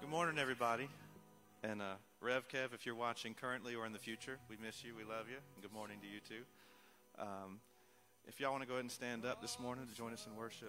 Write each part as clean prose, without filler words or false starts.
Good morning, everybody. And Rev Kev, if you're watching currently or in the future, we miss you, we love you, and good morning to you too. If y'all want to go ahead and stand up this morning to join us in worship.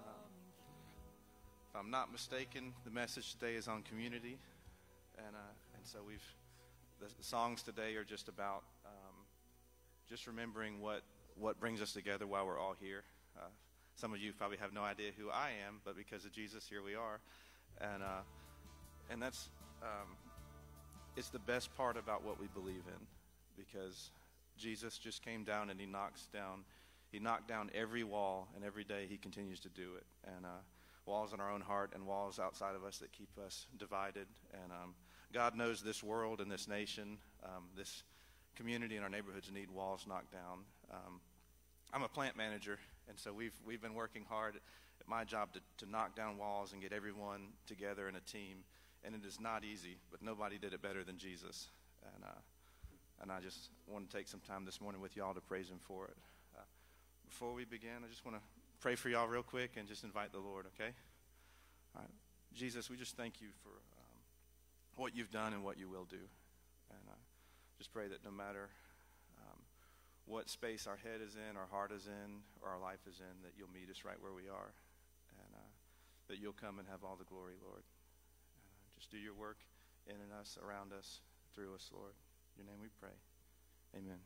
If I'm not mistaken, the message today is on community, and so the songs today are just about just remembering what brings us together while we're all here. Some of you probably have no idea who I am, but because of Jesus, here we are, and that's it's the best part about what we believe in, because Jesus just came down and he knocked down every wall, and every day he continues to do it. And walls in our own heart and walls outside of us that keep us divided. And God knows this world and this nation, this community and our neighborhoods need walls knocked down. I'm a plant manager, and so we've been working hard at my job to knock down walls and get everyone together in a team. And it is not easy, but nobody did it better than Jesus. And I just want to take some time this morning with y'all to praise him for it. Before we begin, I just want to pray for y'all real quick and just invite the Lord, okay? All right. Jesus, we just thank you for what you've done and what you will do. And just pray that no matter what space our head is in, our heart is in, or our life is in, that you'll meet us right where we are. And that you'll come and have all the glory, Lord. Just do your work in and us, around us, through us, Lord. In your name we pray. Amen.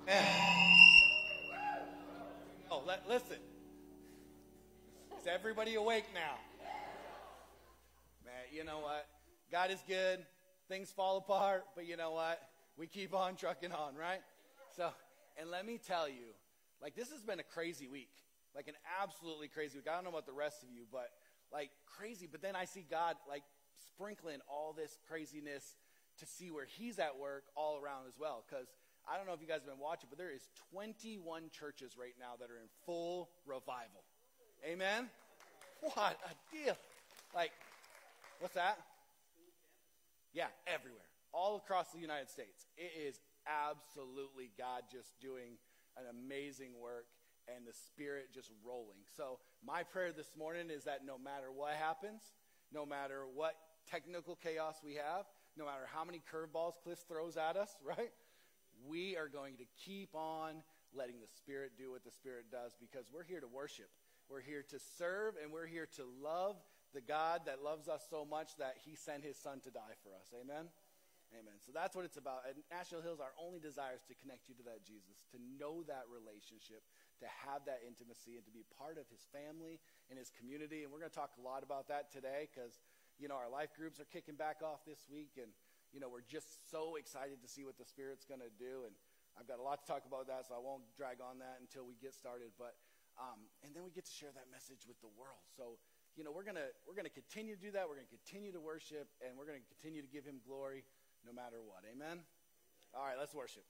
Oh, listen. Is everybody awake now? Man, you know what? God is good. Things fall apart, but you know what? We keep on trucking on, right? So, and let me tell you, like, this has been a crazy week. Like, an absolutely crazy week. I don't know about the rest of you, but, like, crazy. But then I see God, like, sprinkling all this craziness to see where he's at work all around as well. Because I don't know if you guys have been watching, but there is 21 churches right now that are in full revival. Amen? What a deal. Like, what's that? Yeah, everywhere. All across the United States. It is absolutely God just doing an amazing work and the Spirit just rolling. So my prayer this morning is that no matter what happens, no matter what technical chaos we have, no matter how many curveballs Cliff throws at us, right? We are going to keep on letting the Spirit do what the Spirit does, because we're here to worship. We're here to serve, and we're here to love the God that loves us so much that he sent his son to die for us. Amen? Amen. So that's what it's about. At National Hills, our only desire is to connect you to that Jesus, to know that relationship, to have that intimacy, and to be part of his family and his community. And we're going to talk a lot about that today because, you know, our life groups are kicking back off this week. And, you know, we're just so excited to see what the Spirit's going to do. And I've got a lot to talk about that, so I won't drag on that until we get started. But and then we get to share that message with the world. So, you know, we're gonna continue to do that. We're going to continue to worship, and we're going to continue to give him glory no matter what. Amen? All right, let's worship.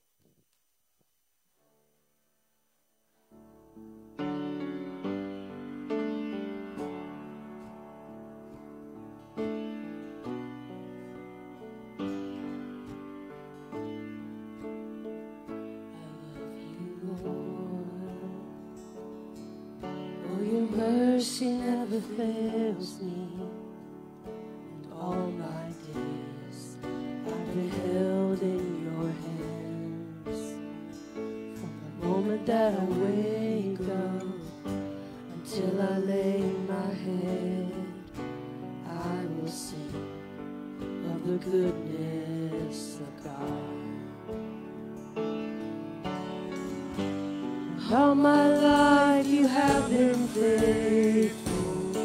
Mercy never fails me, and all my days I've been held in your hands. From the moment that I wake up until I lay my head, I will sing of the goodness of God. All my life you have been faithful.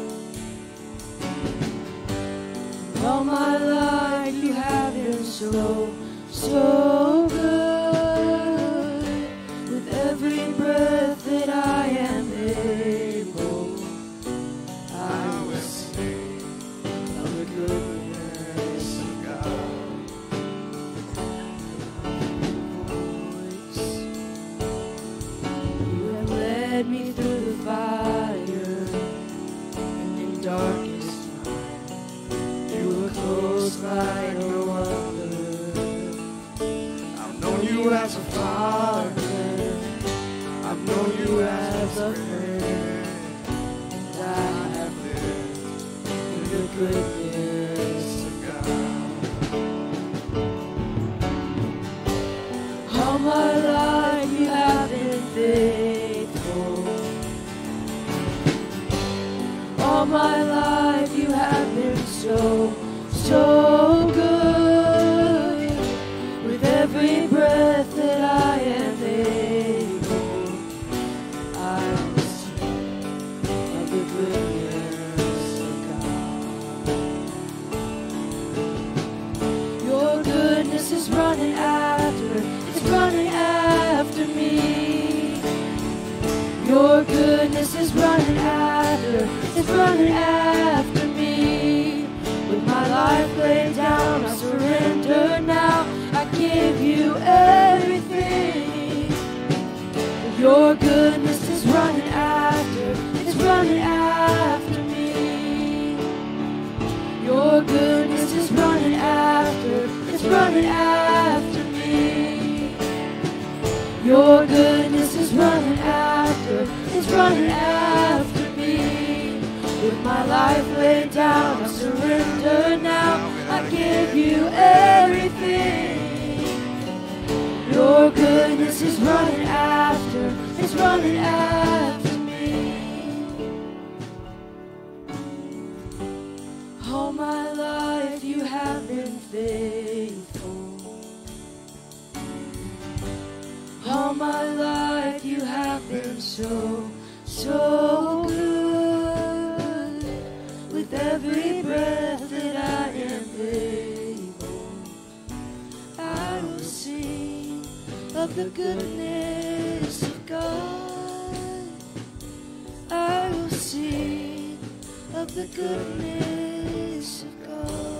All my life you have been so, so good. With every breath that I am able, I will sing of the goodness of God. You have led me through the fire and in darkest night. You were close like no other. I've known you as a father. I've known you as a friend. And I have lived in the goodness of God. All my life you have been faithful. All my life you have been so, so good. With every breath that I am able, I will sing of the goodness of God. Your goodness is running after, it's running after me. Your goodness is running after, it's running after me. With my life laid down, I surrender now. I give you everything. Your goodness is running after, it's running after me. Your goodness is running after, it's running after me. Your goodness is running after, it's running after me. With my life laid down, I surrender now. I give you everything. Your goodness is running after, it's running after me. All my life you have been faithful. All my life you have been so, so good. With every breath that I am able, I will sing of the goodness of God. I will sing of the goodness of God.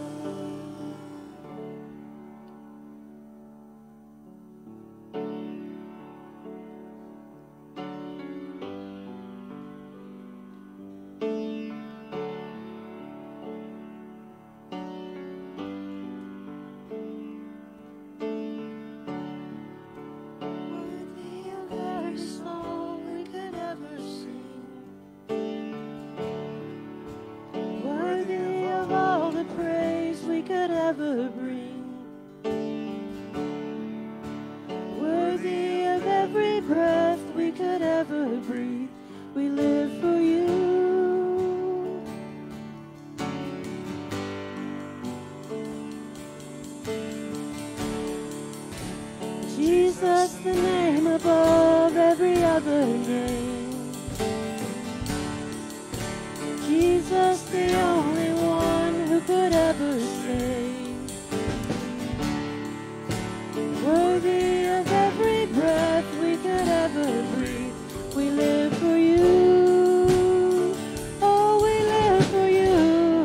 Jesus, the name above every other name. Jesus, the only one who could ever save. Worthy of every breath we could ever breathe. We live for you. Oh, we live for you.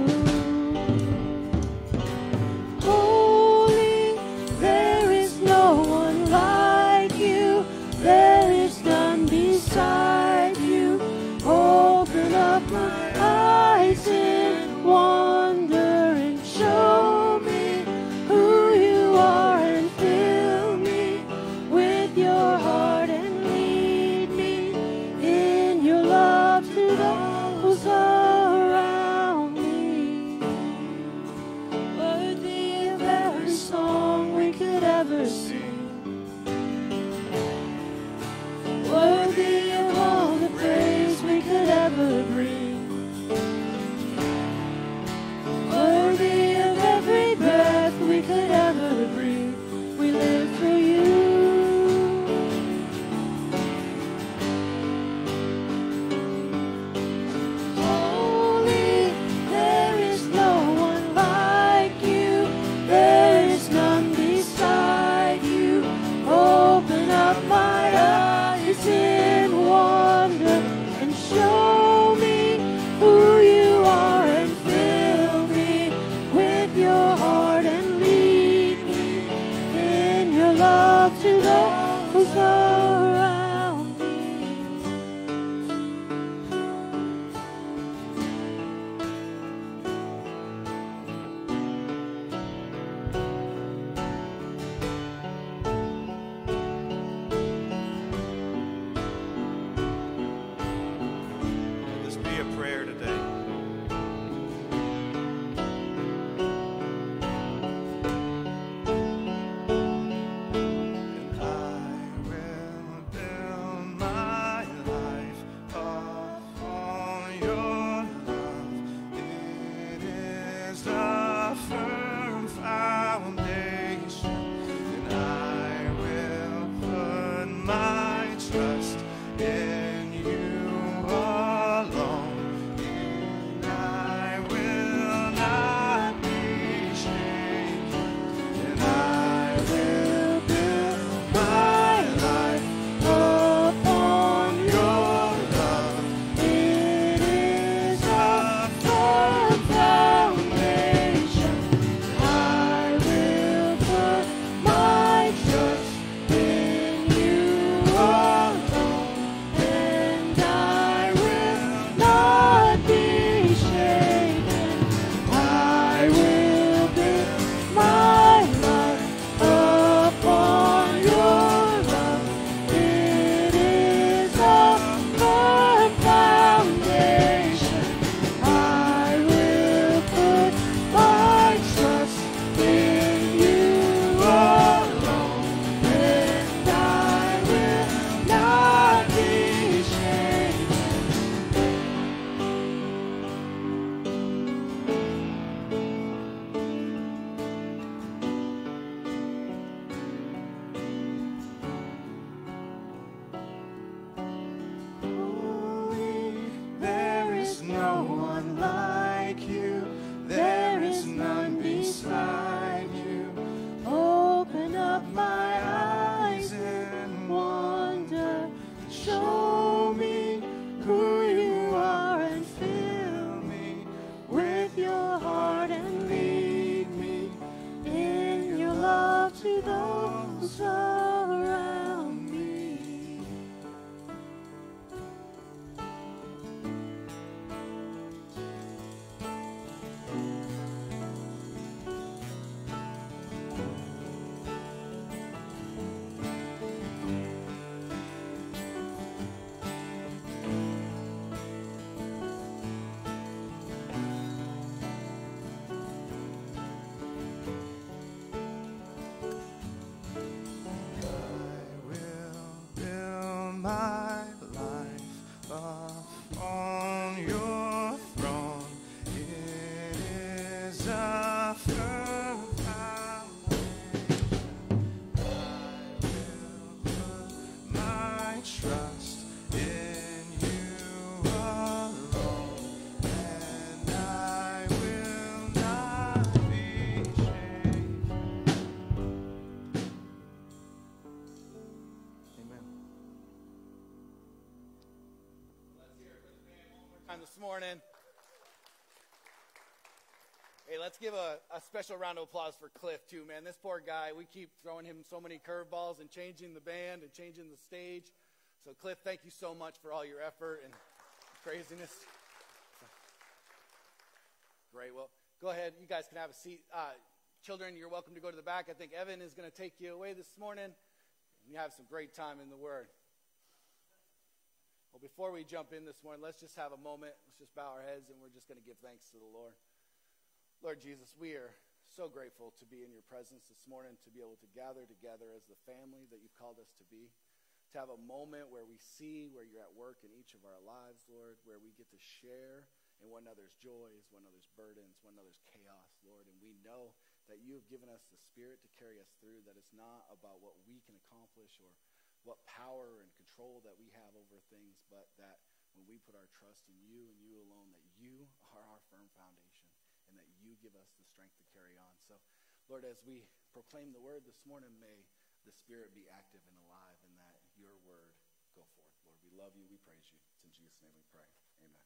Holy, there is no one like you. There is none beside you. Open up my eyes in wonder and show me who you are and fill me with your heart and lead me in your love to those around me. Worthy of every song we could ever sing. Worthy of all the praise we could ever bring. Worthy of every breath we could ever breathe. We live for you. Holy, there is no one like you. There is none beside you. Open up my eyes in wonder and show me who you are and fill me with your heart and lead me in your love to those around me. Let this be a prayer today. And I my life upon your throne. It is a firm foundation. I will put my trust in you alone, and I will not be shaken. Amen. Let's hear it for the band one more time this morning. Hey, let's give a special round of applause for Cliff, too, man. This poor guy, we keep throwing him so many curveballs and changing the band and changing the stage. So, Cliff, thank you so much for all your effort and craziness. Great. Well, go ahead. You guys can have a seat. Children, you're welcome to go to the back. I think Evan is going to take you away this morning. You have some great time in the Word. Well, before we jump in this morning, let's just have a moment. Let's just bow our heads, and we're just going to give thanks to the Lord. Lord Jesus, we are so grateful to be in your presence this morning, to be able to gather together as the family that you've called us to be, to have a moment where we see where you're at work in each of our lives, Lord, where we get to share in one another's joys, one another's burdens, one another's chaos, Lord. And we know that you have given us the Spirit to carry us through, that it's not about what we can accomplish or what power and control that we have over things, but that when we put our trust in you and you alone, that you are our firm foundation and that you give us the strength to carry on. So, Lord, as we proclaim the word this morning, may the Spirit be active and alive and that your word go forth. Lord, we love you. We praise you. It's in Jesus' name we pray. Amen.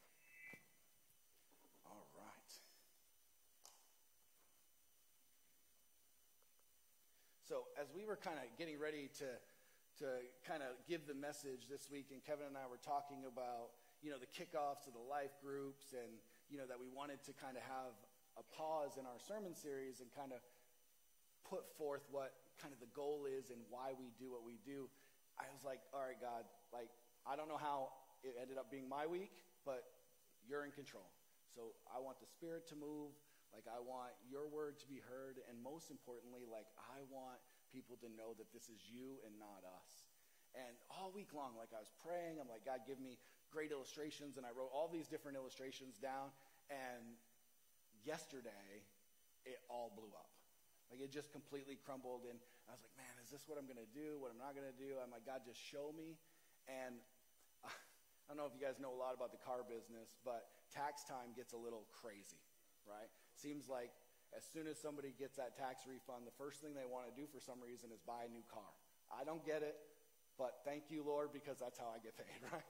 All right. So as we were kind of getting ready to kind of give the message this week, and Kevin and I were talking about, the kickoffs of the life groups and, that we wanted to kind of have a pause in our sermon series and kind of put forth what kind of the goal is and why we do what we do. I was like, all right, God, I don't know how it ended up being my week, but you're in control. So I want the Spirit to move. I want your word to be heard. And most importantly, I want people to know that this is you and not us. And all week long, I was praying, I'm like, God, give me great illustrations. And I wrote all these different illustrations down. And yesterday, it all blew up. It just completely crumbled. And I was like, man, is this what I'm going to do? What I'm not going to do? I'm like, God, just show me. And I don't know if you guys know a lot about the car business, but tax time gets a little crazy, right? Seems like as soon as somebody gets that tax refund, the first thing they want to do for some reason is buy a new car. I don't get it, but thank you, Lord, because that's how I get paid, right?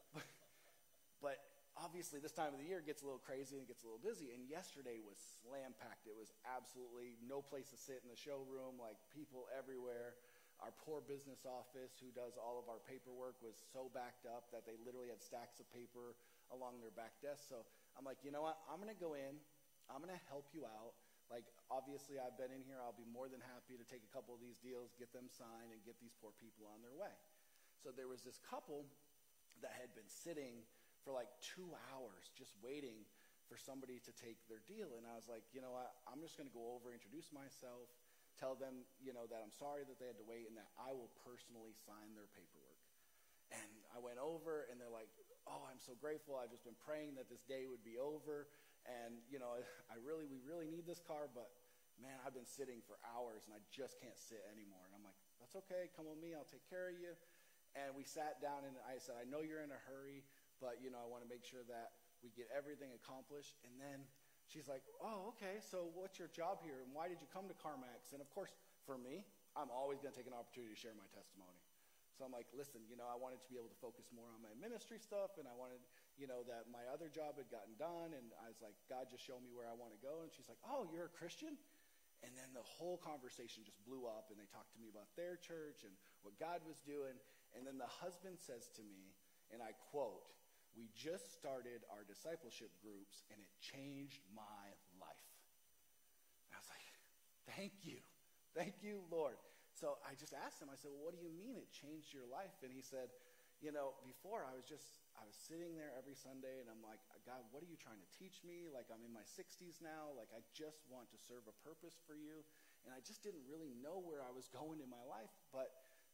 But obviously this time of the year gets a little crazy and it gets a little busy, and yesterday was slam-packed. It was absolutely no place to sit in the showroom, people everywhere. Our poor business office, who does all of our paperwork, was so backed up that they literally had stacks of paper along their back desk. So I'm like, you know what? I'm going to go in. I'm going to help you out. Obviously, I've been in here. I'll be more than happy to take a couple of these deals, get them signed, and get these poor people on their way. So there was this couple that had been sitting for 2 hours just waiting for somebody to take their deal. And I was like, you know what? I'm just going to go over, introduce myself, tell them, that I'm sorry that they had to wait and that I will personally sign their paperwork. And I went over, and they're like, oh, I'm so grateful. I've just been praying that this day would be over. And, we really need this car, but, man, I've been sitting for hours, and I just can't sit anymore. And I'm like, that's okay. Come with me. I'll take care of you. And we sat down, and I said, I know you're in a hurry, but, I want to make sure that we get everything accomplished. And then she's like, oh, okay, so what's your job here, and why did you come to CarMax? And, of course, for me, I'm always going to take an opportunity to share my testimony. So I'm like, listen, I wanted to be able to focus more on my ministry stuff, and I wanted, that my other job had gotten done, and I was like, God, just show me where I want to go. And she's like, oh, you're a Christian? And then the whole conversation just blew up, and they talked to me about their church and what God was doing. And then the husband says to me, and I quote, we just started our discipleship groups, and it changed my life. And I was like, thank you. Thank you, Lord. So I just asked him, I said, well, what do you mean it changed your life? And he said, before I was sitting there every Sunday, and I'm like, God, what are you trying to teach me? I'm in my 60s now. I just want to serve a purpose for you. And I just didn't really know where I was going in my life. But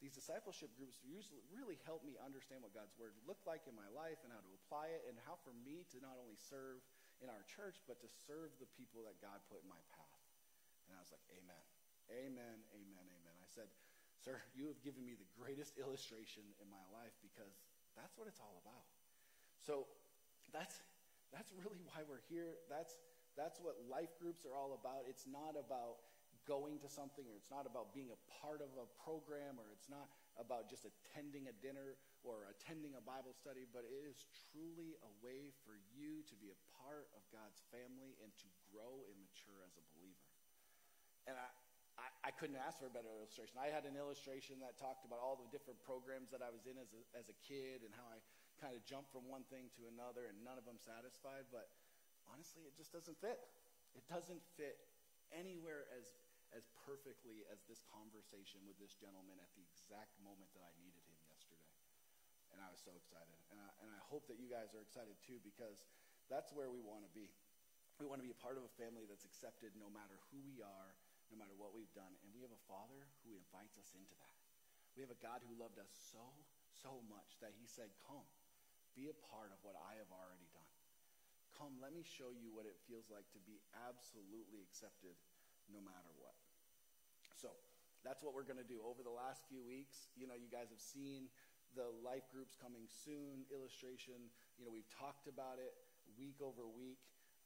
these discipleship groups usually really help me understand what God's word looked like in my life and how to apply it, and how for me to not only serve in our church, but to serve the people that God put in my path. And I was like, amen, amen, amen, amen. I said, sir, you have given me the greatest illustration in my life, because that's what it's all about. So that's really why we're here. That's what life groups are all about. It's not about going to something, or it's not about being a part of a program, or it's not about just attending a dinner or attending a Bible study, but it is truly a way for you to be a part of God's family and to grow and mature as a believer. And I couldn't ask for a better illustration. I had an illustration that talked about all the different programs that I was in as a kid, and how I kind of jumped from one thing to another, and none of them satisfied. But honestly, it just doesn't fit. It doesn't fit anywhere as perfectly as this conversation with this gentleman at the exact moment that I needed him yesterday. And I was so excited. And I hope that you guys are excited too, because that's where we want to be. We want to be a part of a family that's accepted no matter who we are, no matter what we've done. And we have a Father who invites us into that. We have a God who loved us so much that he said, come, be a part of what I have already done. Come, let me show you what it feels like to be absolutely accepted no matter what. So that's what we're going to do. Over the last few weeks, you guys have seen the life groups coming soon, illustration. We've talked about it week over week.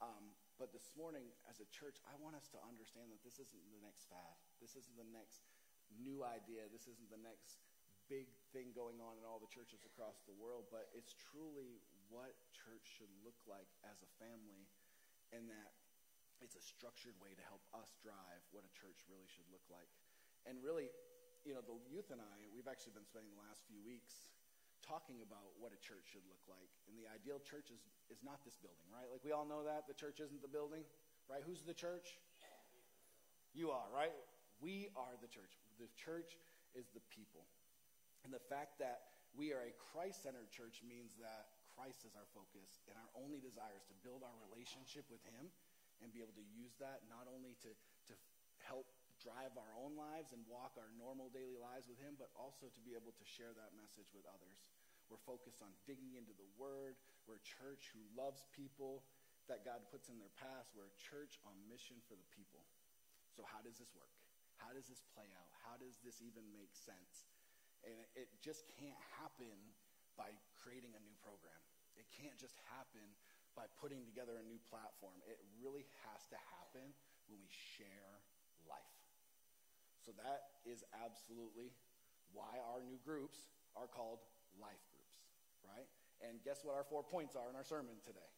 But this morning, as a church, I want us to understand that this isn't the next fad. This isn't the next new idea. This isn't the next big thing going on in all the churches across the world. But it's truly what church should look like as a family, and that it's a structured way to help us drive what a church really should look like. And really, the youth and I, we've actually been spending the last few weeks talking about what a church should look like. And the ideal church is not this building, right? Like, we all know that. The church isn't the building, right? Who's the church? You are, right? We are the church. The church is the people. And the fact that we are a Christ-centered church means that Christ is our focus, and our only desire is to build our relationship with him and be able to use that not only to help drive our own lives and walk our normal daily lives with him, but also to be able to share that message with others. We're focused on digging into the word. We're a church who loves people that God puts in their path. We're a church on mission for the people. So how does this work? How does this play out? How does this even make sense? And it just can't happen by creating a new program. It can't just happen by putting together a new platform. It really has to happen when we share life. So that is absolutely why our new groups are called life groups, right? And guess what our 4 points are in our sermon today?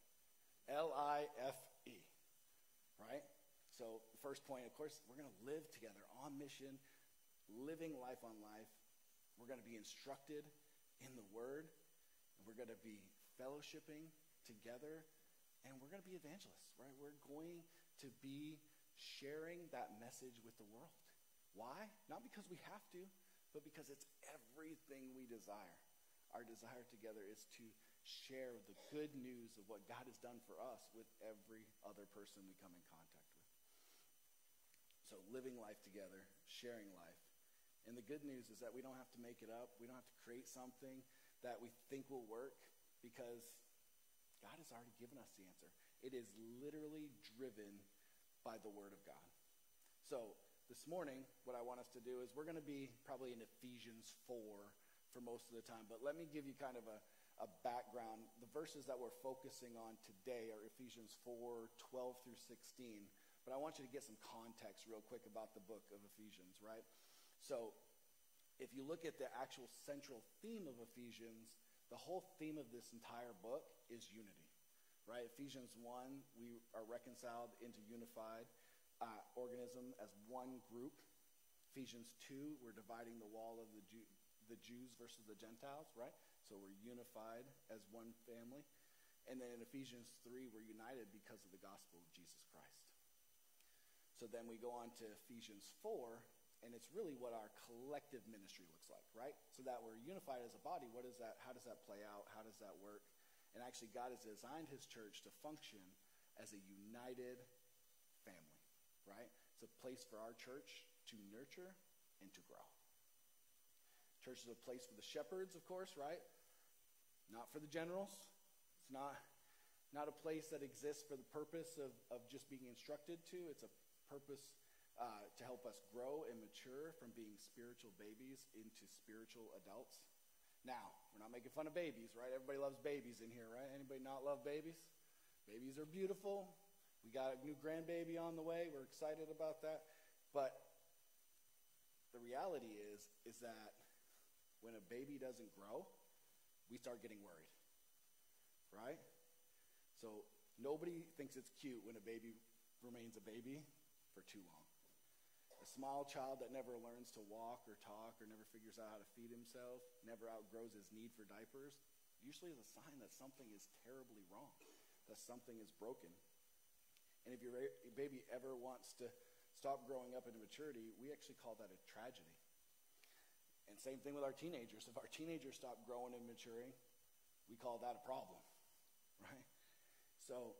LIFE, right? So the first point, of course, we're going to live together on mission, living life on life. We're going to be instructed in the word, and we're going to be fellowshipping together, and we're going to be evangelists, right? We're going to be sharing that message with the world. Why? Not because we have to, but because it's everything we desire. Our desire together is to share the good news of what God has done for us with every other person we come in contact with. So living life together, sharing life. And the good news is that we don't have to make it up. We don't have to create something that we think will work, because God has already given us the answer. It is literally driven by the word of God. So this morning, what I want us to do is we're going to be probably in Ephesians 4 for most of the time. But let me give you kind of a background. The verses that we're focusing on today are Ephesians 4, 12 through 16. But I want you to get some context real quick about the book of Ephesians, right? So if you look at the actual central theme of Ephesians, the whole theme of this entire book is unity, right? Ephesians 1, we are reconciled into unified organism as one group. Ephesians 2, we're dividing the wall of the Jews versus the Gentiles, right? So we're unified as one family. And then in Ephesians 3, we're united because of the gospel of Jesus Christ. So then we go on to Ephesians 4, and it's really what our collective ministry looks like, right? So that we're unified as a body. What is that? How does that play out? How does that work? And actually, God has designed his church to function as a united family, right? It's a place for our church to nurture and to grow. Church is a place for the shepherds, of course, right? Not for the generals. It's not a place that exists for the purpose of just being instructed to. It's a purpose to help us grow and mature from being spiritual babies into spiritual adults. Now, we're not making fun of babies, right? Everybody loves babies in here, right? Anybody not love babies? Babies are beautiful. We got a new grandbaby on the way. We're excited about that. But the reality is that when a baby doesn't grow, we start getting worried, right? So nobody thinks it's cute when a baby remains a baby for too long. A small child that never learns to walk or talk or never figures out how to feed himself, never outgrows his need for diapers, usually is a sign that something is terribly wrong, that something is broken. And if your baby ever wants to stop growing up into maturity, we actually call that a tragedy. And same thing with our teenagers. If our teenagers stop growing and maturing, we call that a problem, right? So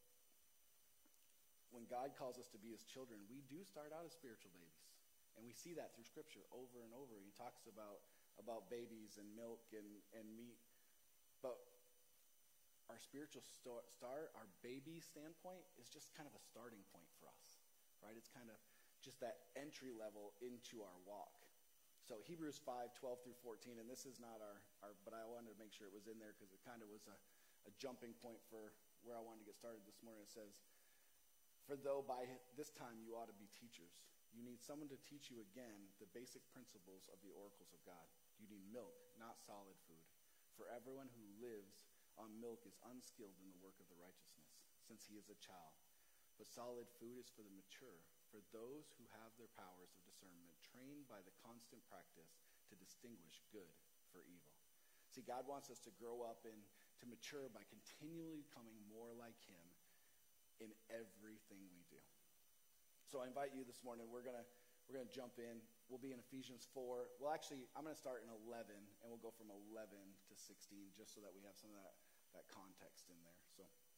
when God calls us to be his children, we do start out as spiritual babies. And we see that through Scripture over and over. He talks about babies and milk and meat. But our spiritual start, our baby standpoint, is just kind of a starting point for us, right? It's kind of just that entry level into our walk. So Hebrews 5:12 through 14, and this is not our but I wanted to make sure it was in there because it kind of was a jumping point for where I wanted to get started this morning. It says, "For though by this time you ought to be teachers, you need someone to teach you again the basic principles of the oracles of God. You need milk, not solid food. For everyone who lives on milk is unskilled in the work of the righteousness, since he is a child. But solid food is for the mature, for those who have their powers of discernment trained by the constant practice to distinguish good for evil." See, God wants us to grow up and to mature by continually becoming more like him in everything we do. So I invite you this morning, we're gonna jump in. We'll be in Ephesians 4. Well, actually, I'm going to start in 11, and we'll go from 11 to 16, just so that we have some of that context in there.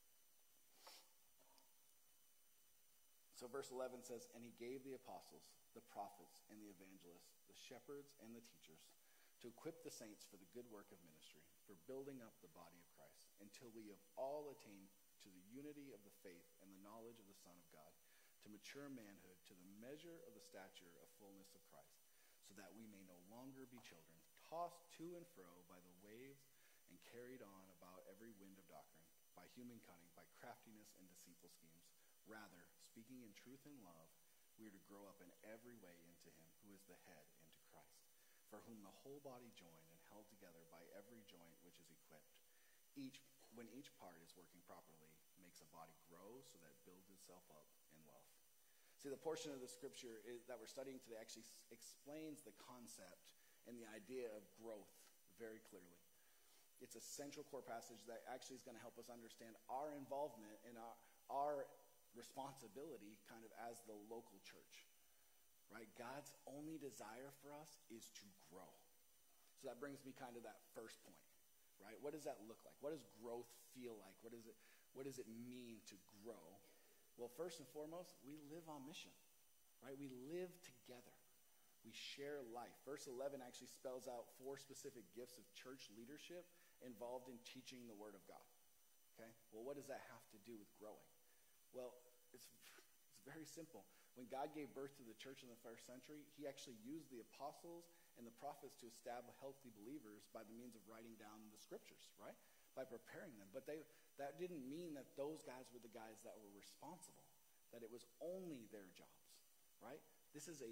So verse 11 says, "And he gave the apostles, the prophets, and the evangelists, the shepherds, and the teachers, to equip the saints for the good work of ministry, for building up the body of Christ, until we have all attained to the unity of the faith and the knowledge of the Son of God, to mature manhood, to the measure of the stature of fullness of Christ, so that we may no longer be children, tossed to and fro by the waves and carried on about every wind of doctrine, by human cunning, by craftiness and deceitful schemes. Rather, speaking in truth and love, we are to grow up in every way into him who is the head, into Christ, for whom the whole body joined and held together by every joint which is equipped, when each part is working properly, makes a body grow so that it builds itself up in love." See, the portion of the scripture that we're studying today actually explains the concept and the idea of growth very clearly. It's a central core passage that actually is going to help us understand our involvement and our responsibility kind of as the local church, right? God's only desire for us is to grow. So that brings me kind of that first point, right? What does that look like? What does growth feel like? What does it mean to grow? Well, first and foremost, we live on mission, right? We live together. We share life. Verse 11 actually spells out 4 specific gifts of church leadership involved in teaching the Word of God, okay? Well, what does that have to do with growing? Well, it's very simple. When God gave birth to the church in the first century, he actually used the apostles and the prophets to establish healthy believers by the means of writing down the scriptures, right? By preparing them. But that didn't mean that those guys were the guys that were responsible, that it was only their jobs, right? This is a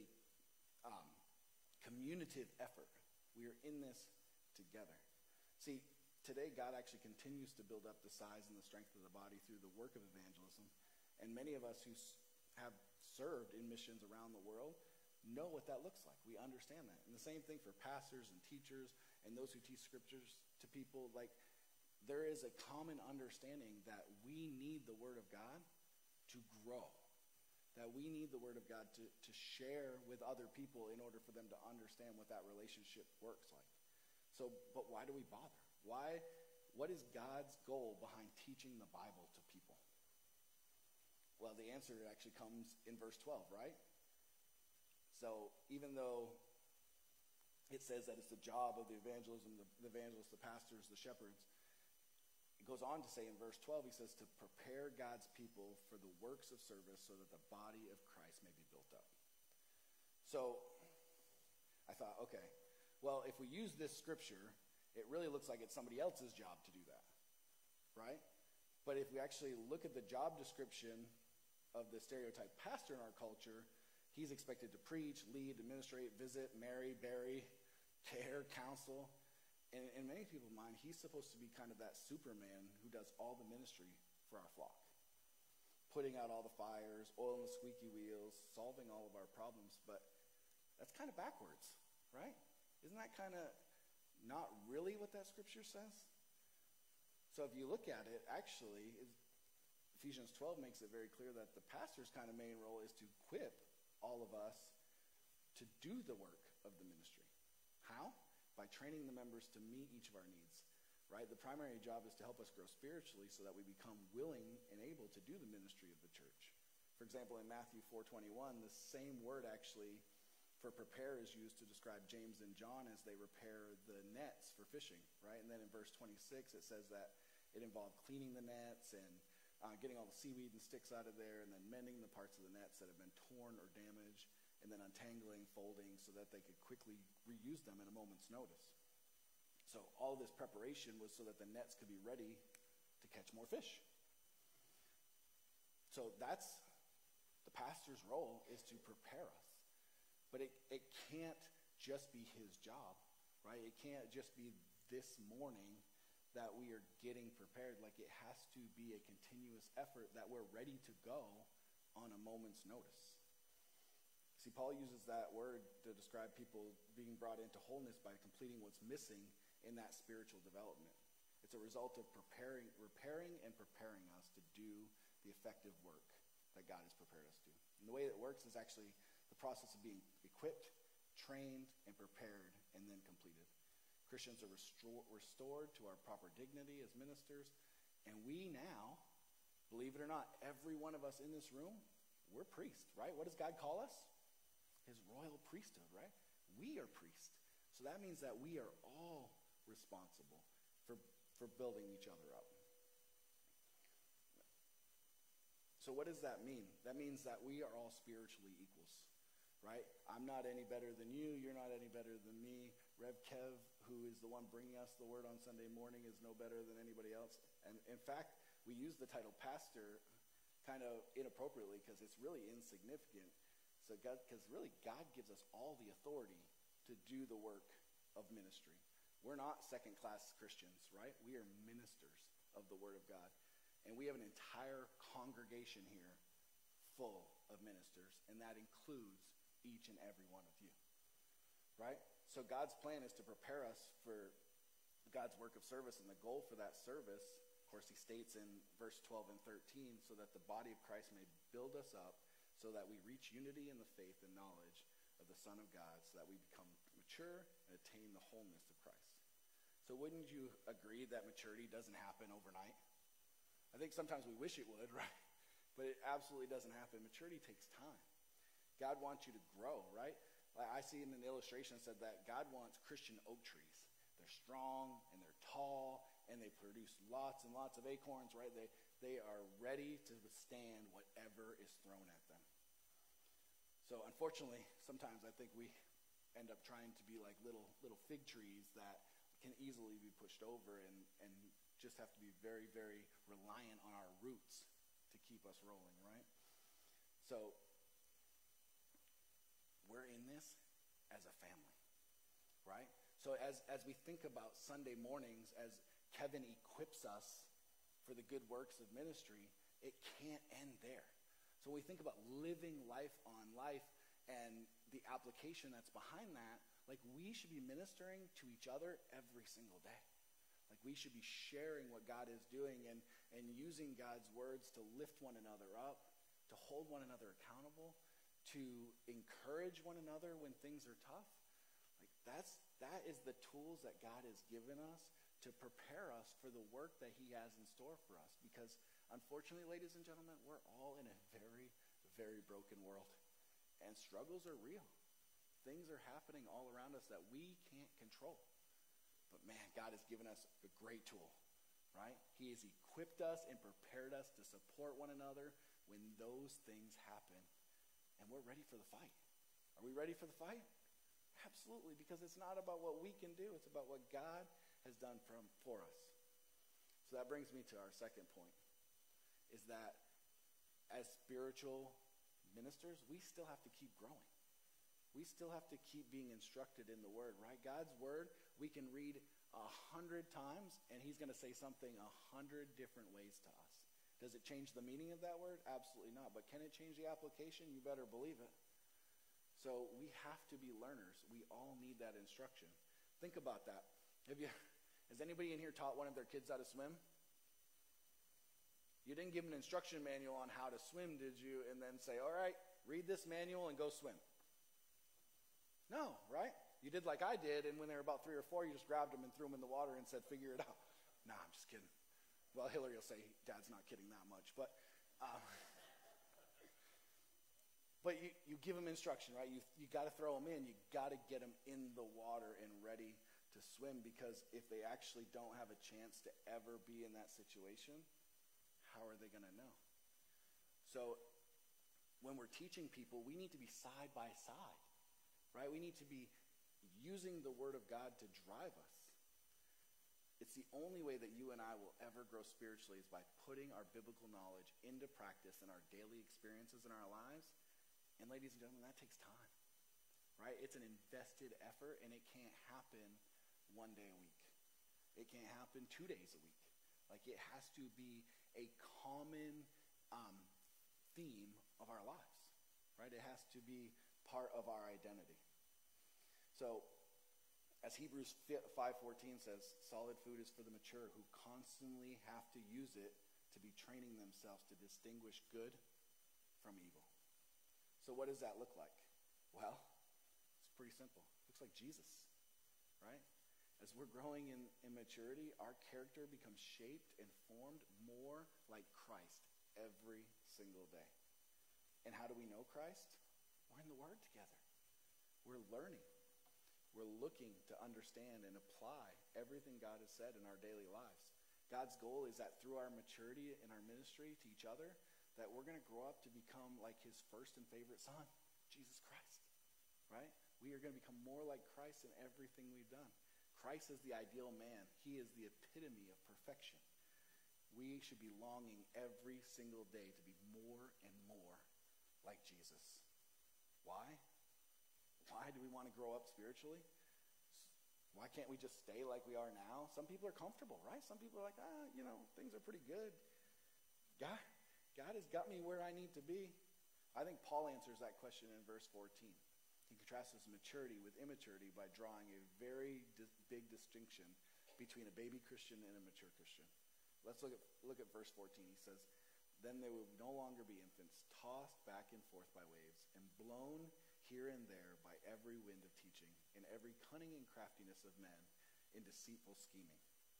communicative effort. We are in this together. See, today God actually continues to build up the size and the strength of the body through the work of evangelism. And many of us who have served in missions around the world know what that looks like. We understand that. And the same thing for pastors and teachers and those who teach scriptures to people. Like, there is a common understanding that we need the Word of God to grow, that we need the Word of God to share with other people in order for them to understand what that relationship works like. So, but why do we bother? What is God's goal behind teaching the Bible to people? Well, the answer actually comes in verse 12, right? So even though it says that it's the job of the evangelists, the pastors, the shepherds. It goes on to say in verse 12, he says, to prepare God's people for the works of service so that the body of Christ may be built up. So I thought, okay, well, if we use this scripture, it really looks like it's somebody else's job to do that, right? But if we actually look at the job description of the stereotype pastor in our culture, he's expected to preach, lead, administrate, visit, marry, bury, care, counsel. And in many people's mind, he's supposed to be kind of that Superman who does all the ministry for our flock. Putting out all the fires, oiling the squeaky wheels, solving all of our problems. But that's kind of backwards, right? Isn't that kind of not really what that scripture says? So if you look at it, actually, Ephesians 12 makes it very clear that the pastor's kind of main role is to equip all of us to do the work of the ministry. How? By training the members to meet each of our needs, right? The primary job is to help us grow spiritually so that we become willing and able to do the ministry of the church. For example, in Matthew 4:21, the same word actually for prepare is used to describe James and John as they repair the nets for fishing, right? And then in verse 26, it says that it involved cleaning the nets and getting all the seaweed and sticks out of there, and then mending the parts of the nets that have been torn or damaged, and then untangling, folding, so that they could quickly reuse them at a moment's notice. So all this preparation was so that the nets could be ready to catch more fish. So that's the pastor's role, is to prepare us. But it can't just be his job, right? It can't just be this morning that we are getting prepared. Like, it has to be a continuous effort that we're ready to go on a moment's notice. See, Paul uses that word to describe people being brought into wholeness by completing what's missing in that spiritual development. It's a result of repairing and preparing us to do the effective work that God has prepared us to. And the way it works is actually the process of being equipped, trained, and prepared, and then completed. Christians are restored to our proper dignity as ministers, and we now, believe it or not, every one of us in this room, we're priests, right? What does God call us? His royal priesthood, right? We are priests. So that means that we are all responsible for building each other up. So what does that mean? That means that we are all spiritually equals, right? I'm not any better than you. You're not any better than me. Rev Kev, who is the one bringing us the word on Sunday morning, is no better than anybody else. And in fact, we use the title pastor kind of inappropriately because it's really insignificant. So because really God gives us all the authority to do the work of ministry. We're not second-class Christians, right? We are ministers of the word of God. And we have an entire congregation here full of ministers, and that includes each and every one of you, right? So God's plan is to prepare us for God's work of service, and the goal for that service, of course, he states in verse 12 and 13, so that the body of Christ may build us up, so that we reach unity in the faith and knowledge of the Son of God, so that we become mature and attain the wholeness of Christ. So wouldn't you agree that maturity doesn't happen overnight? I think sometimes we wish it would, right? But it absolutely doesn't happen. Maturity takes time. God wants you to grow, right? I see in an illustration said that God wants Christian oak trees. They're strong and they're tall and they produce lots and lots of acorns, right? They are ready to withstand whatever is thrown at them. So unfortunately, sometimes I think we end up trying to be like little fig trees that can easily be pushed over and just have to be very, very reliant on our roots to keep us rolling, right? So we're in this as a family, right? So as we think about Sunday mornings, as Kevin equips us for the good works of ministry, it can't end there. So when we think about living life on life and the application that's behind that, like, we should be ministering to each other every single day. Like, we should be sharing what God is doing and using God's words to lift one another up, to hold one another accountable, to encourage one another when things are tough. Like, that is the tools that God has given us to prepare us for the work that he has in store for us. Because unfortunately, ladies and gentlemen, we're all in a very, very broken world. And struggles are real. things are happening all around us that we can't control. But man, God has given us a great tool, right? He has equipped us and prepared us to support one another when those things happen. And we're ready for the fight. Are we ready for the fight? Absolutely, because it's not about what we can do. It's about what God has done for us. So that brings me to our second point, is that as spiritual ministers, we still have to keep growing. We still have to keep being instructed in the Word, right? God's Word, we can read 100 times, and He's going to say something 100 different ways to us. Does it change the meaning of that word? Absolutely not. But can it change the application? You better believe it. So we have to be learners. We all need that instruction. Think about that. Has anybody in here taught one of their kids how to swim? You didn't give them an instruction manual on how to swim, did you? And then say, all right, read this manual and go swim. No, right? You did like I did, and when they were about 3 or 4, you just grabbed them and threw them in the water and said, figure it out. Nah, I'm just kidding. Well, Hillary will say, Dad's not kidding that much. But you give them instruction, right? You got to throw them in. You got to get them in the water and ready to swim, because if they actually don't have a chance to ever be in that situation, how are they going to know? So when we're teaching people, we need to be side by side, right? We need to be using the Word of God to drive us. It's the only way that you and I will ever grow spiritually, is by putting our biblical knowledge into practice in our daily experiences in our lives. And ladies and gentlemen, that takes time, right? It's an invested effort, and it can't happen one day a week. It can't happen 2 days a week. Like, it has to be a common theme of our lives, right? It has to be part of our identity. So, as Hebrews 5:14 says, solid food is for the mature, who constantly have to use it to be training themselves to distinguish good from evil. So what does that look like? Well, it's pretty simple. It looks like Jesus, right? As we're growing in maturity, our character becomes shaped and formed more like Christ every single day. And how do we know Christ? We're in the Word together. We're learning. We're looking to understand and apply everything God has said in our daily lives. God's goal is that through our maturity in our ministry to each other, that we're going to grow up to become like His first and favorite Son, Jesus Christ, right? We are going to become more like Christ in everything we've done. Christ is the ideal man. He is the epitome of perfection. We should be longing every single day to be more and more like Jesus. Why? Why do we want to grow up spiritually? Why can't we just stay like we are now? Some people are comfortable, right? Some people are like, things are pretty good. God has got me where I need to be. I think Paul answers that question in verse 14. He contrasts maturity with immaturity by drawing a very big distinction between a baby Christian and a mature Christian. Let's look at verse 14. He says, then they will no longer be infants, tossed back and forth by waves, and blown here and there by every wind of teaching, and every cunning and craftiness of men in deceitful scheming.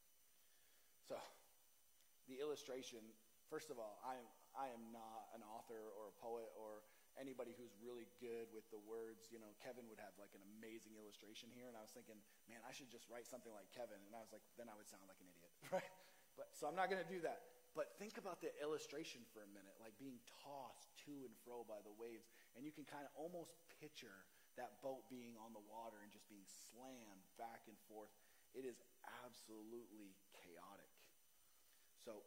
So, the illustration, first of all, I am not an author or a poet or anybody who's really good with the words. Kevin would have like an amazing illustration here, and I was thinking, man, I should just write something like Kevin, and I was like, then I would sound like an idiot, right? So I'm not going to do that. But think about the illustration for a minute, like being tossed to and fro by the waves. And you can kind of almost picture that boat being on the water and just being slammed back and forth. It is absolutely chaotic. So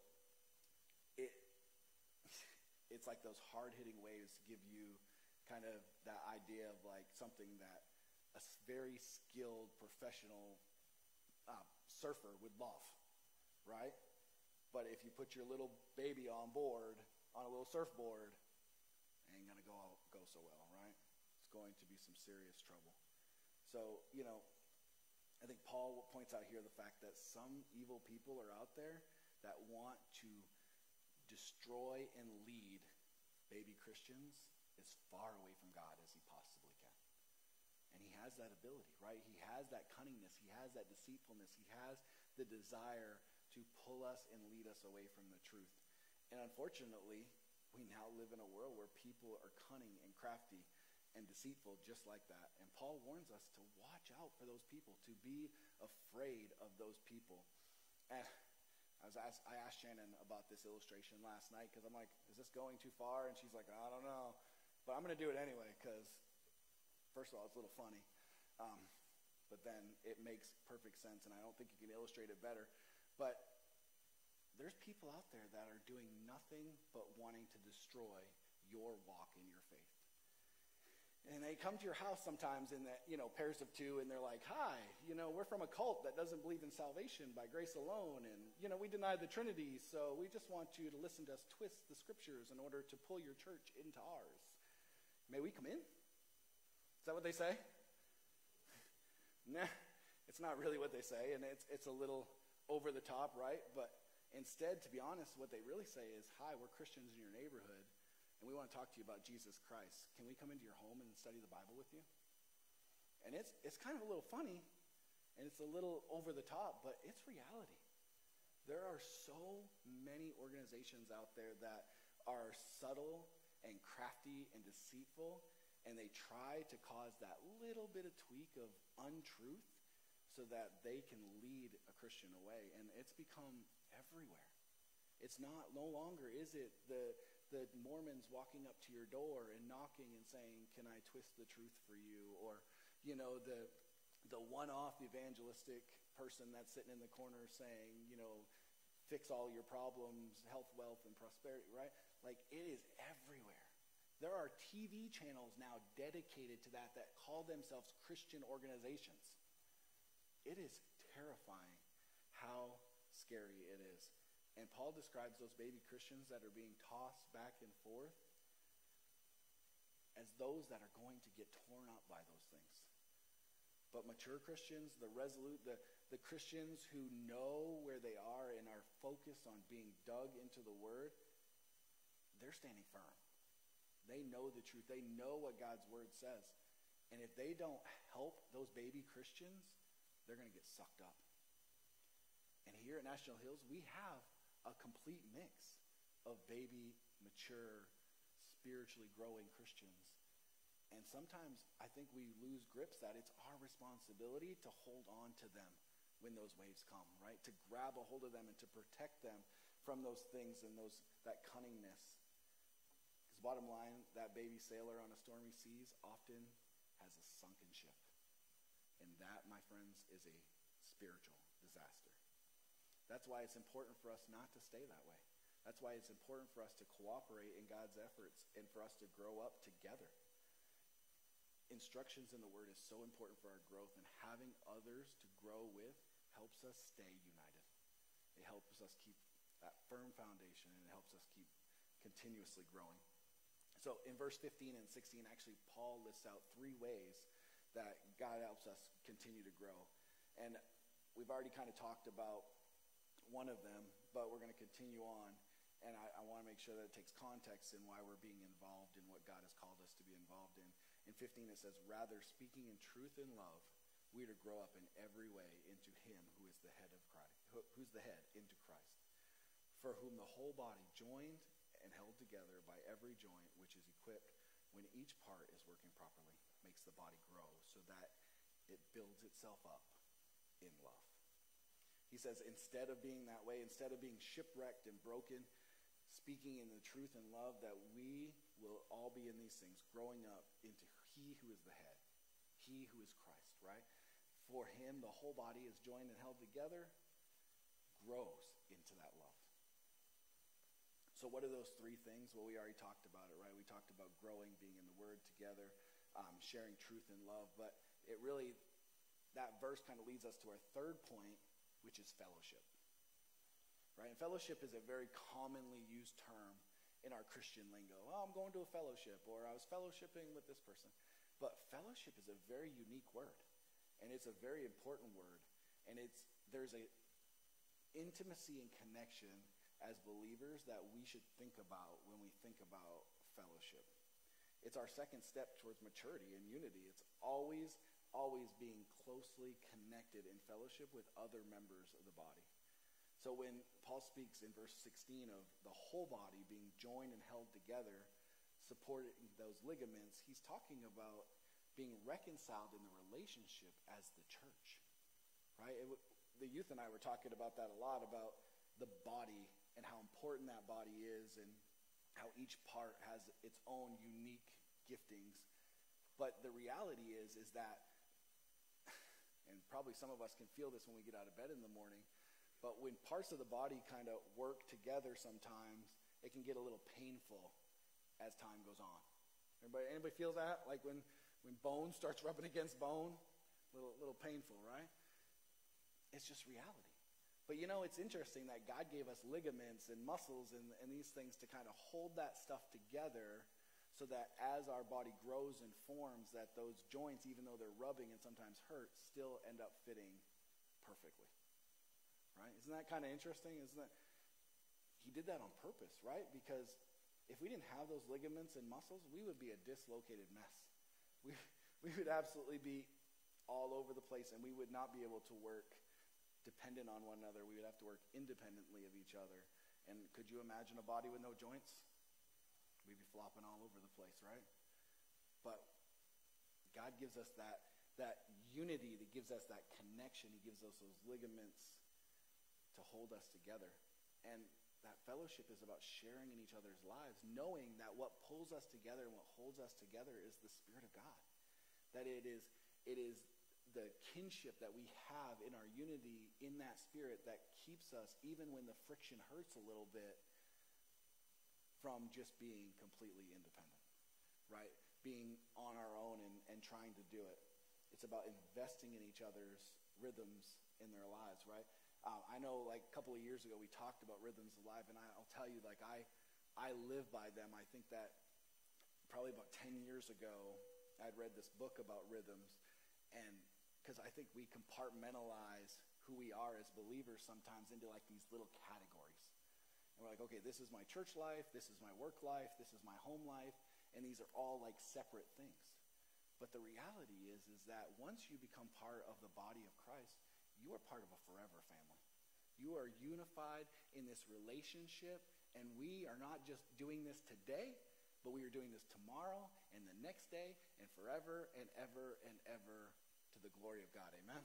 it's like those hard-hitting waves give you kind of that idea of like something that a very skilled professional surfer would love, right? But if you put your little baby on board, on a little surfboard, it ain't going to go so well, right? It's going to be some serious trouble. So, I think Paul points out here the fact that some evil people are out there that want to destroy and lead baby Christians as far away from God as he possibly can. And he has that ability, right? He has that cunningness. He has that deceitfulness. He has the desire to pull us and lead us away from the truth. And unfortunately, we now live in a world where people are cunning and crafty. and deceitful just like that. And Paul warns us to watch out for those people, to be afraid of those people. And I asked Shannon about this illustration last night because I'm like, is this going too far? And she's like, I don't know. But I'm going to do it anyway because, first of all, it's a little funny. But then it makes perfect sense, and I don't think you can illustrate it better. But there's people out there that are doing nothing but wanting to destroy your walk in your faith. And they come to your house sometimes in that, pairs of two, and they're like, hi, we're from a cult that doesn't believe in salvation by grace alone, and, we deny the Trinity, so we just want you to listen to us twist the scriptures in order to pull your church into ours. May we come in? Is that what they say? Nah, it's not really what they say, and it's a little over the top, right? But instead, to be honest, what they really say is, hi, we're Christians in your neighborhood, and we want to talk to you about Jesus Christ. Can we come into your home and study the Bible with you? And it's kind of a little funny, and it's a little over the top, but it's reality. There are so many organizations out there that are subtle and crafty and deceitful, and they try to cause that little bit of tweak of untruth so that they can lead a Christian away. And it's become everywhere. It's no longer is it the Mormons walking up to your door and knocking and saying, can I twist the truth for you? Or, the one-off evangelistic person that's sitting in the corner saying, fix all your problems, health, wealth, and prosperity, right? Like, it is everywhere. There are TV channels now dedicated to that call themselves Christian organizations. It is terrifying how scary it is. And Paul describes those baby Christians that are being tossed back and forth as those that are going to get torn up by those things. But mature Christians, the resolute, the Christians who know where they are and are focused on being dug into the Word, they're standing firm. They know the truth. They know what God's Word says. And if they don't help those baby Christians, they're going to get sucked up. And here at National Hills, we have a complete mix of baby, mature, spiritually growing Christians. And sometimes I think we lose grips that it's our responsibility to hold on to them when those waves come, right? To grab a hold of them and to protect them from those things and that cunningness. Because bottom line, that baby sailor on a stormy seas often has a sunken ship. And that, my friends, is a spiritual disaster. That's why it's important for us not to stay that way. That's why it's important for us to cooperate in God's efforts and for us to grow up together. Instructions in the Word is so important for our growth, and having others to grow with helps us stay united. It helps us keep that firm foundation, and it helps us keep continuously growing. So in verse 15 and 16, actually, Paul lists out 3 ways that God helps us continue to grow. And we've already kind of talked about one of them, but we're going to continue on. And I want to make sure that it takes context in why we're being involved in what God has called us to be involved in. In 15, it says, rather, speaking in truth and love, we are to grow up in every way into him who is the head of Christ, who's the head, into Christ, for whom the whole body, joined and held together by every joint which is equipped, when each part is working properly, makes the body grow so that it builds itself up in love. He says, instead of being that way, instead of being shipwrecked and broken, speaking in the truth and love, that we will all be in these things, growing up into he who is the head, he who is Christ, right? For him, the whole body is joined and held together, grows into that love. So what are those 3 things? Well, we already talked about it, right? We talked about growing, being in the Word together, sharing truth and love. But it really, that verse kind of leads us to our 3rd point, which is fellowship. Right? And fellowship is a very commonly used term in our Christian lingo. Oh, I'm going to a fellowship, or I was fellowshipping with this person. But fellowship is a very unique word, and it's a very important word. And there's a intimacy and connection as believers that we should think about when we think about fellowship. It's our 2nd step towards maturity and unity. It's always being closely connected in fellowship with other members of the body. So when Paul speaks in verse 16 of the whole body being joined and held together supporting those ligaments, he's talking about being reconciled in the relationship as the church, right? The youth and I were talking about that a lot, about the body and how important that body is and how each part has its own unique giftings. But the reality is that, and probably some of us can feel this when we get out of bed in the morning, but when parts of the body kind of work together sometimes, it can get a little painful as time goes on. Anybody feels that? Like when bone starts rubbing against bone? Little painful, right? It's just reality. But it's interesting that God gave us ligaments and muscles and these things to kind of hold that stuff together so that as our body grows and forms, that those joints, even though they're rubbing and sometimes hurt, still end up fitting perfectly. Right? Isn't that kind of interesting? He did that on purpose, right? Because if we didn't have those ligaments and muscles, we would be a dislocated mess. We would absolutely be all over the place, and we would not be able to work dependent on one another. We would have to work independently of each other. And could you imagine a body with no joints? We'd be flopping all over the place, right? But God gives us that unity, that gives us that connection. He gives us those ligaments to hold us together. And that fellowship is about sharing in each other's lives, knowing that what pulls us together and what holds us together is the Spirit of God. That it is the kinship that we have in our unity in that Spirit that keeps us, even when the friction hurts a little bit, from just being completely independent, right? Being on our own and trying to do it. It's about investing in each other's rhythms in their lives, right? I know, like, a couple of years ago, we talked about Rhythms Alive, and I'll tell you, like, I live by them. I think that probably about 10 years ago, I'd read this book about rhythms, and because I think we compartmentalize who we are as believers sometimes into, like, these little categories. And we're like, okay, this is my church life, this is my work life, this is my home life, and these are all, like, separate things. But the reality is that once you become part of the body of Christ, you are part of a forever family. You are unified in this relationship, and we are not just doing this today, but we are doing this tomorrow and the next day and forever and ever to the glory of God. Amen?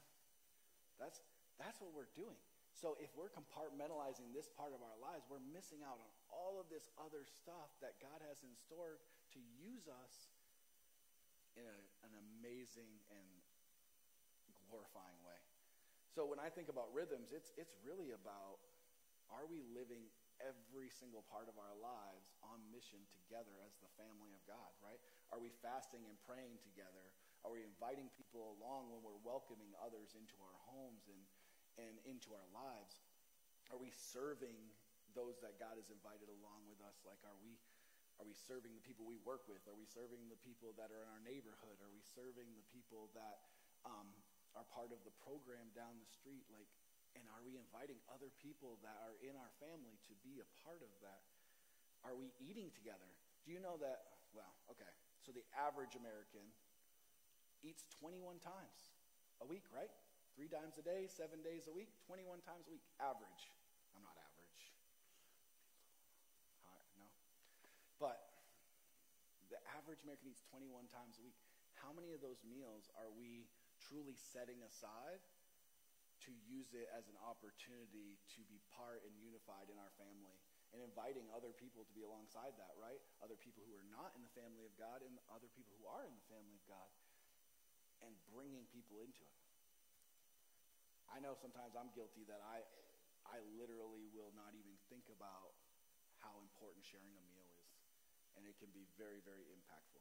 That's what we're doing. So if we're compartmentalizing this part of our lives, we're missing out on all of this other stuff that God has in store to use us in an amazing and glorifying way. So when I think about rhythms, it's really about, are we living every single part of our lives on mission together as the family of God, right? Are we fasting and praying together? Are we inviting people along when we're welcoming others into our homes and into our lives? Are we serving those that God has invited along with us? Like, are we serving the people we work with? Are we serving the people that are in our neighborhood? Are we serving the people that are part of the program down the street? Like, and are we inviting other people that are in our family to be a part of that? Are we eating together? Do you know that, well, okay, so the average American eats 21 times a week, right? 3 times a day, 7 days a week, 21 times a week. Average. I'm not average. No. But the average American eats 21 times a week. How many of those meals are we truly setting aside to use it as an opportunity to be part and unified in our family and inviting other people to be alongside that, right? Other people who are not in the family of God and other people who are in the family of God, and bringing people into it. I know sometimes I'm guilty that I literally will not even think about how important sharing a meal is, and it can be very, very impactful.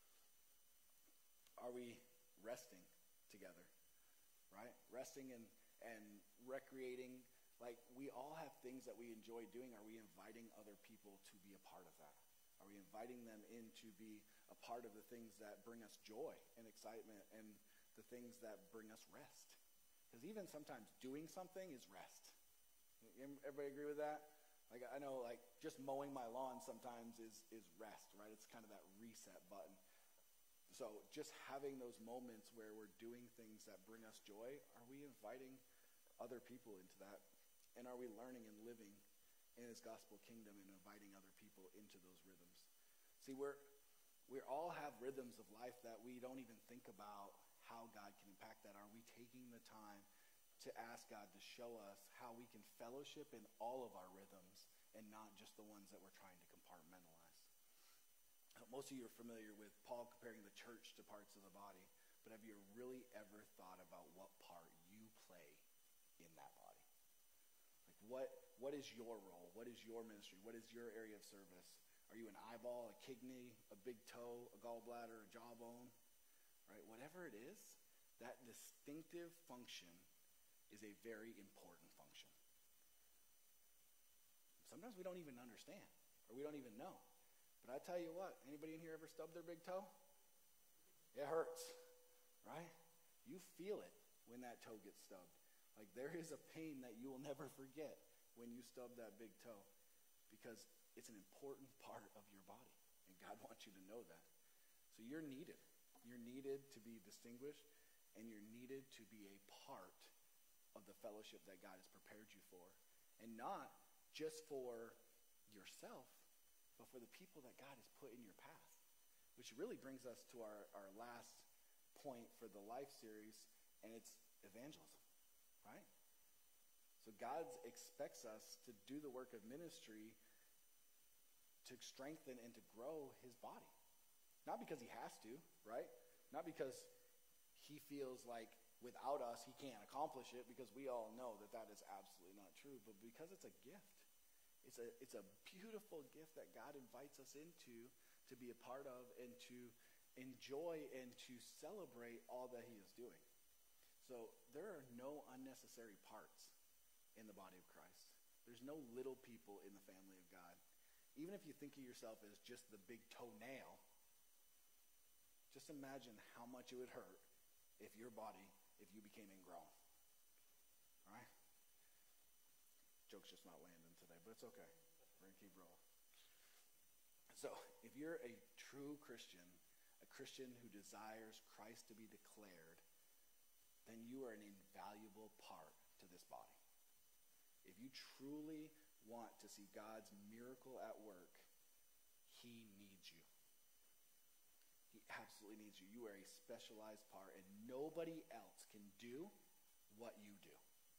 Are we resting together, right? Resting and recreating. Like, we all have things that we enjoy doing. Are we inviting other people to be a part of that? Are we inviting them in to be a part of the things that bring us joy and excitement and the things that bring us rest? Because even sometimes doing something is rest. Everybody agree with that? Like, I know, like, just mowing my lawn sometimes is rest, right? It's kind of that reset button. So just having those moments where we're doing things that bring us joy, are we inviting other people into that? And are we learning and living in his gospel kingdom and inviting other people into those rhythms? See, We all have rhythms of life that we don't even think about how God can impact that. Are we taking the time to ask God to show us how we can fellowship in all of our rhythms and not just the ones that we're trying to compartmentalize? Most of you are familiar with Paul comparing the church to parts of the body, but have you really ever thought about what part you play in that body? Like what is your role? What is your ministry? What is your area of service? Are you an eyeball, a kidney, a big toe, a gallbladder, a jawbone? Right? Whatever it is, that distinctive function is a very important function. Sometimes we don't even understand, or we don't even know. But I tell you what, anybody in here ever stubbed their big toe? It hurts, right? You feel it when that toe gets stubbed. Like there is a pain that you will never forget when you stub that big toe, because it's an important part of your body, and God wants you to know that. So you're needed. You're needed to be distinguished, and you're needed to be a part of the fellowship that God has prepared you for, and not just for yourself, but for the people that God has put in your path, which really brings us to our last point for the Life series, and it's evangelism, right? So God expects us to do the work of ministry to strengthen and to grow his body. Not because he has to, right? Not because he feels like without us he can't accomplish it, because we all know that that is absolutely not true, but because it's a gift. It's a beautiful gift that God invites us into to be a part of and to enjoy and to celebrate all that he is doing. So there are no unnecessary parts in the body of Christ. There's no little people in the family of God. Even if you think of yourself as just the big toenail, just imagine how much it would hurt if you became ingrown. All right? Joke's just not landing today, but it's okay. We're going to keep rolling. So, if you're a true Christian, a Christian who desires Christ to be declared, then you are an invaluable part to this body. If you truly want to see God's miracle at work, he needs you. He absolutely needs you. You are a specialized part, and nobody else can do what you do.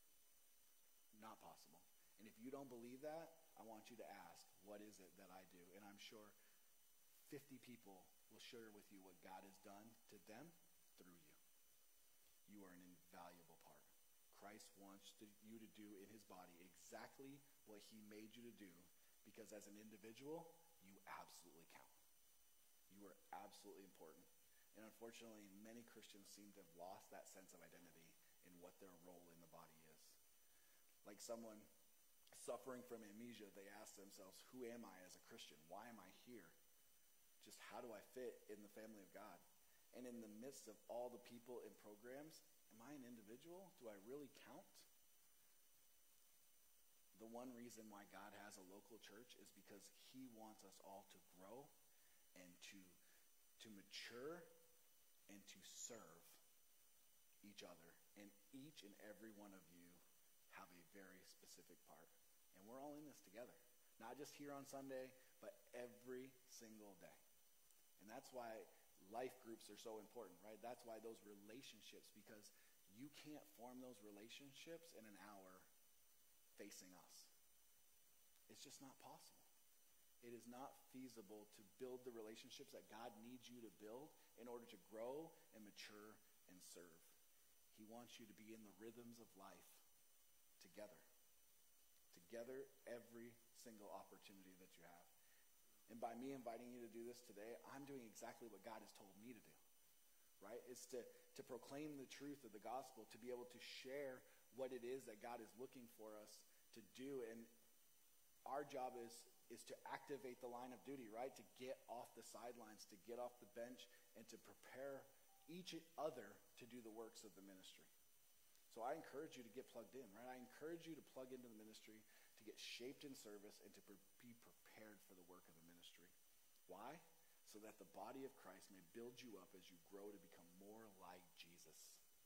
Not possible. And if you don't believe that, I want you to ask, what is it that I do? And I'm sure 50 people will share with you what God has done to them through you. You are an invaluable part. Christ wants you to do in his body exactly what he made you to do, because as an individual, you absolutely count. You are absolutely important. And unfortunately, many Christians seem to have lost that sense of identity in what their role in the body is. Like someone suffering from amnesia, they ask themselves, who am I as a Christian? Why am I here? Just how do I fit in the family of God? And in the midst of all the people and programs, am I an individual? Do I really count? The one reason why God has a local church is because he wants us all to grow and to mature and to serve each other. And each and every one of you have a very specific part. And we're all in this together. Not just here on Sunday, but every single day. And that's why life groups are so important, right? That's why those relationships, because you can't form those relationships in an hour facing us. It's just not possible. It is not feasible to build the relationships that God needs you to build in order to grow and mature and serve. He wants you to be in the rhythms of life together. Together every single opportunity that you have. And by me inviting you to do this today, I'm doing exactly what God has told me to do. Right? It's to proclaim the truth of the gospel, to be able to share what it is that God is looking for us to do. And our job is to activate the line of duty, right? To get off the sidelines, to get off the bench, and to prepare each other to do the works of the ministry. So I encourage you to get plugged in, right? I encourage you to plug into the ministry, to get shaped in service, and to be prepared for the work of the ministry. Why? So that the body of Christ may build you up as you grow to become more like Jesus.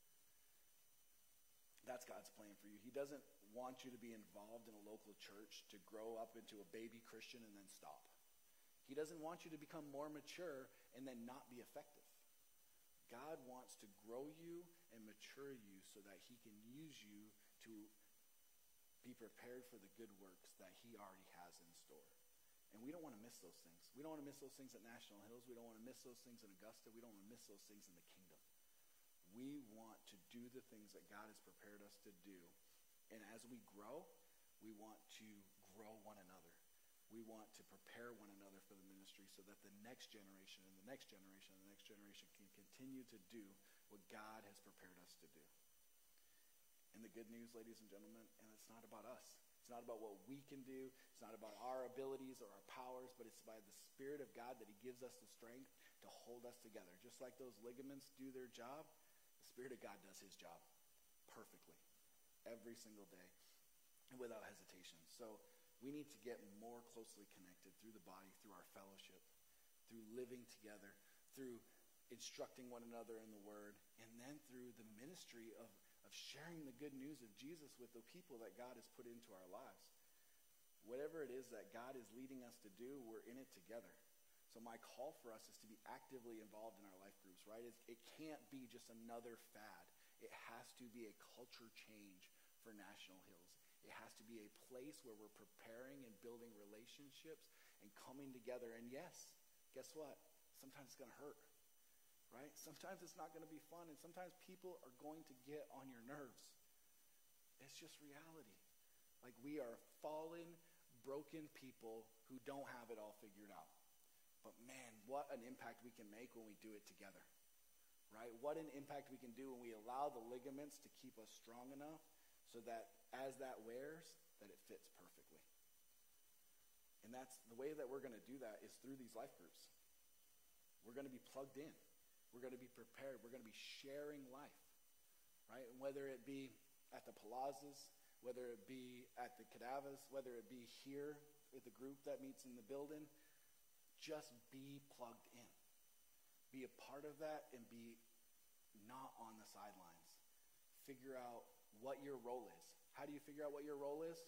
That's God's plan for you. He doesn't want you to be involved in a local church to grow up into a baby Christian and then stop. He doesn't want you to become more mature and then not be effective. God wants to grow you and mature you so that he can use you to be prepared for the good works that he already has in store. And we don't want to miss those things. We don't want to miss those things at National Hills. We don't want to miss those things in Augusta. We don't want to miss those things in the kingdom. We want to do the things that God has prepared us to do. And as we grow, we want to grow one another. We want to prepare one another for the ministry so that the next generation and the next generation and the next generation can continue to do what God has prepared us to do. And the good news, ladies and gentlemen, and it's not about us. It's not about what we can do. It's not about our abilities or our powers, but it's by the Spirit of God that he gives us the strength to hold us together. Just like those ligaments do their job, the Spirit of God does his job perfectly every single day and without hesitation. So we need to get more closely connected through the body, through our fellowship, through living together, through instructing one another in the word, and then through the ministry of sharing the good news of Jesus with the people that God has put into our lives. Whatever it is that God is leading us to do, we're in it together. So my call for us is to be actively involved in our life groups, right? It can't be just another fad. It has to be a culture change for National Hills. It has to be a place where we're preparing and building relationships and coming together. And yes, guess what? Sometimes it's going to hurt, right? Sometimes it's not going to be fun, and sometimes people are going to get on your nerves. It's just reality. Like, we are fallen, broken people who don't have it all figured out. But man, what an impact we can make when we do it together, right? What an impact we can do when we allow the ligaments to keep us strong enough so that as that wears, that it fits perfectly. And that's the way that we're going to do that is through these life groups. We're going to be plugged in. We're going to be prepared. We're going to be sharing life, right? And whether it be at the Palazas, whether it be at the Cadavas, whether it be here with the group that meets in the building, just be plugged in. Be a part of that and be not on the sidelines. Figure out what your role is. How do you figure out what your role is?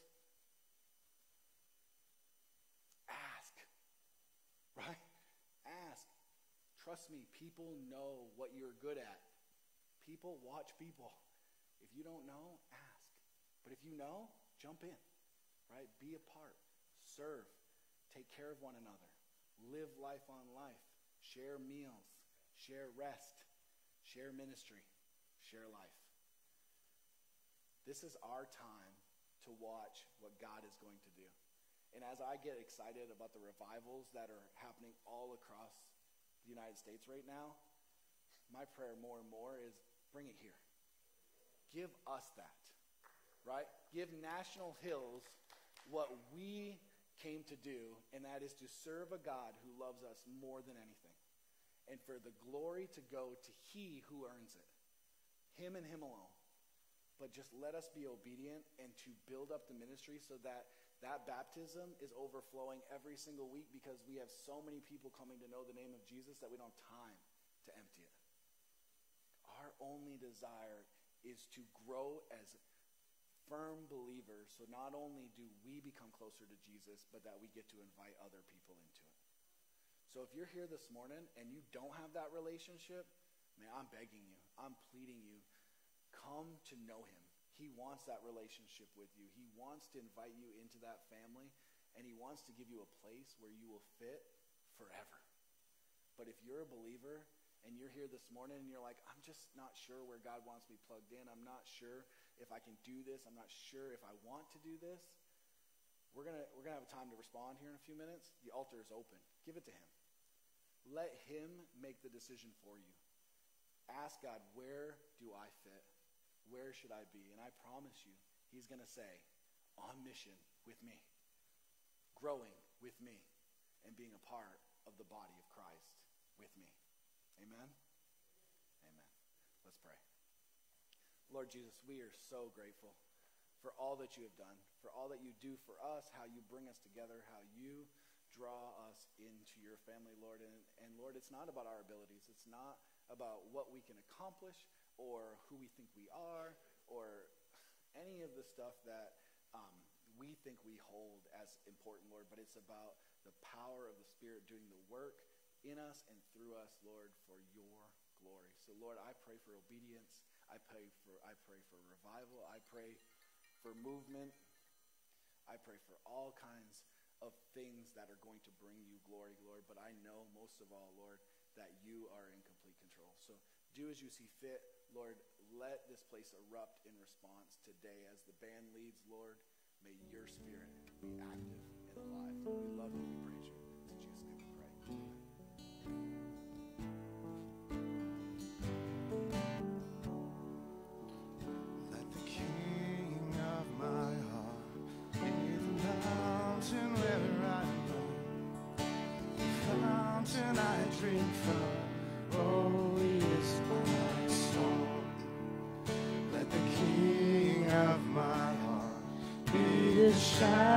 Ask, right? Ask. Trust me, people know what you're good at. People watch people. If you don't know, ask. But if you know, jump in, right? Be a part. Serve. Take care of one another. Live life on life. Share meals. Share rest. Share ministry. Share life. This is our time to watch what God is going to do. And as I get excited about the revivals that are happening all across the United States right now, my prayer more and more is bring it here. Give us that, right? Give National Hills what we came to do, and that is to serve a God who loves us more than anything. And for the glory to go to he who earns it, him and him alone. But just let us be obedient and to build up the ministry so that that baptism is overflowing every single week, because we have so many people coming to know the name of Jesus that we don't have time to empty it. Our only desire is to grow as firm believers, so not only do we become closer to Jesus, but that we get to invite other people into it. So if you're here this morning and you don't have that relationship, man, I'm begging you, I'm pleading you, come to know him. He wants that relationship with you. He wants to invite you into that family, and he wants to give you a place where you will fit forever. But if you're a believer and you're here this morning and you're like, I'm just not sure where God wants me plugged in. I'm not sure if I can do this. I'm not sure if I want to do this. We're gonna have a time to respond here in a few minutes. The altar is open. Give it to him. Let him make the decision for you. Ask God, where do I fit? Where should I be? And I promise you, he's going to say, on mission with me, growing with me, and being a part of the body of Christ with me. Amen? Amen. Let's pray. Lord Jesus, we are so grateful for all that you have done, for all that you do for us, how you bring us together, how you draw us into your family, Lord. And Lord, it's not about our abilities. It's not about what we can accomplish or who we think we are or any of the stuff that we think we hold as important, Lord. But it's about the power of the Spirit doing the work in us and through us, Lord, for your glory. So, Lord, I pray for obedience. I pray for revival. I pray for movement. I pray for all kinds of things that are going to bring you glory, Lord. But I know most of all, Lord, that you are in complete control. So do as you see fit, Lord. Let this place erupt in response today as the band leads, Lord. May your Spirit be active and alive. We love you. We praise you. In Jesus' name we pray. Amen. Let the King of my heart be the mountain where I run, the fountain I drink from. Oh, he is my song. Let the King of my heart be the shine.